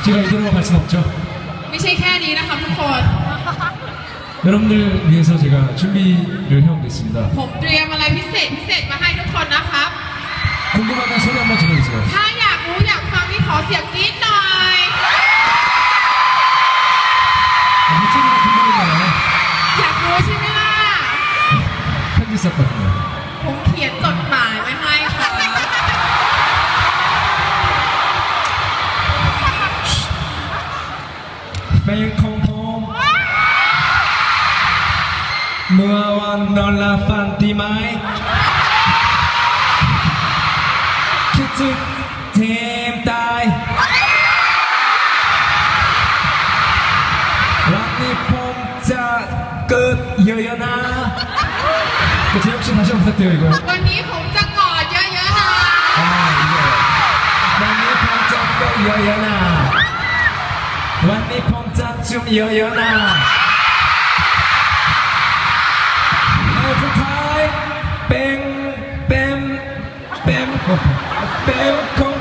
제가 이대로 갈 순 없죠. ไม่ใช่แค่นี้นะครับทุกคน 여러분들 위해서 제가 준비를 해오겠습니다. ผมเตรียมอะไรพิเศษมาให้ทุกคนนะครับ 궁금하면 소리 한번 질러주세요. ถ้าอยากรู้อยากฟังนี่ขอเสียงกรี๊ดหน่อย 무척이나 궁금했나요? อยากรู้ใช่ไหมล่ะ 편지 썼거든요. ผมเขียนจดหมายไว้ให้ค่ะแฟนของผมเมื่อวันนอนหลับฝันดีไหมคิดถึงเทมตายวันนี้ผมจะเกิดเยอะๆนะ그 재혁 씨 다시 한번 부탁드려요 이거. วันนี้ผมจะกอดเยอะๆนะ 이거.วันนี้ผมจะเกิดเยอะๆนะวันนี้ผมจะจุ่มเยอะๆนะในสุดท้ายเป็น